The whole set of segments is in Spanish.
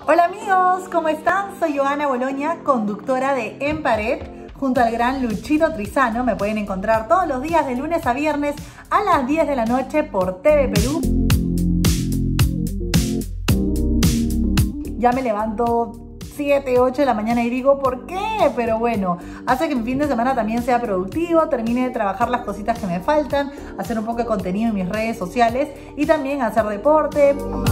Hola amigos, ¿cómo están? Soy Joana Boloña, conductora de En Pared, junto al gran Luchito Trizano. Me pueden encontrar todos los días de lunes a viernes a las 10 de la noche por TV Perú. Ya me levanto 7, 8 de la mañana y digo, ¿por qué? Pero bueno, hace que mi fin de semana también sea productivo, termine de trabajar las cositas que me faltan, hacer un poco de contenido en mis redes sociales y también hacer deporte.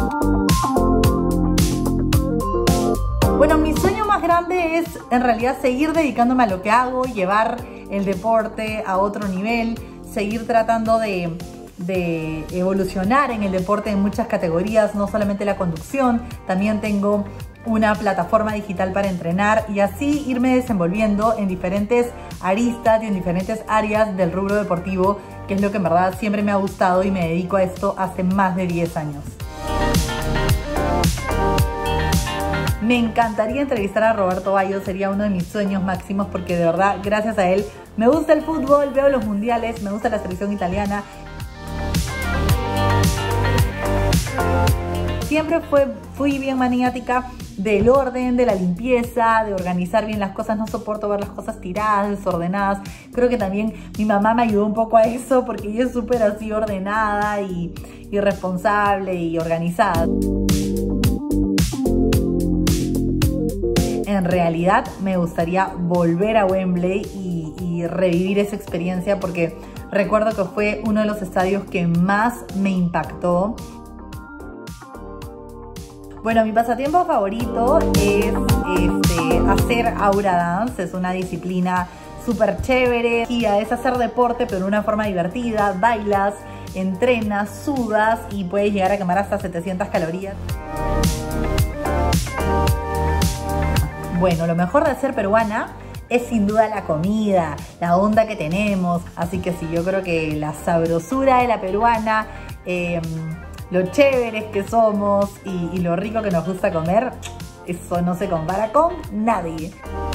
Bueno, mi sueño más grande es en realidad seguir dedicándome a lo que hago, llevar el deporte a otro nivel, seguir tratando de evolucionar en el deporte en muchas categorías, no solamente la conducción, también tengo una plataforma digital para entrenar y así irme desenvolviendo en diferentes aristas y en diferentes áreas del rubro deportivo, que es lo que en verdad siempre me ha gustado y me dedico a esto hace más de 10 años. Me encantaría entrevistar a Roberto Baggio, sería uno de mis sueños máximos porque de verdad, gracias a él, me gusta el fútbol, veo los mundiales, me gusta la selección italiana. Siempre fui bien maniática del orden, de la limpieza, de organizar bien las cosas. No soporto ver las cosas tiradas, desordenadas. Creo que también mi mamá me ayudó un poco a eso porque ella es súper así ordenada y responsable y organizada. En realidad me gustaría volver a Wembley y revivir esa experiencia porque recuerdo que fue uno de los estadios que más me impactó. Bueno, mi pasatiempo favorito es hacer Aura Dance. Es una disciplina súper chévere. Es hacer deporte pero de una forma divertida. Bailas, entrenas, sudas y puedes llegar a quemar hasta 700 calorías. Bueno, lo mejor de ser peruana es sin duda la comida, la onda que tenemos. Así que sí, yo creo que la sabrosura de la peruana, lo chéveres que somos y lo rico que nos gusta comer, eso no se compara con nadie.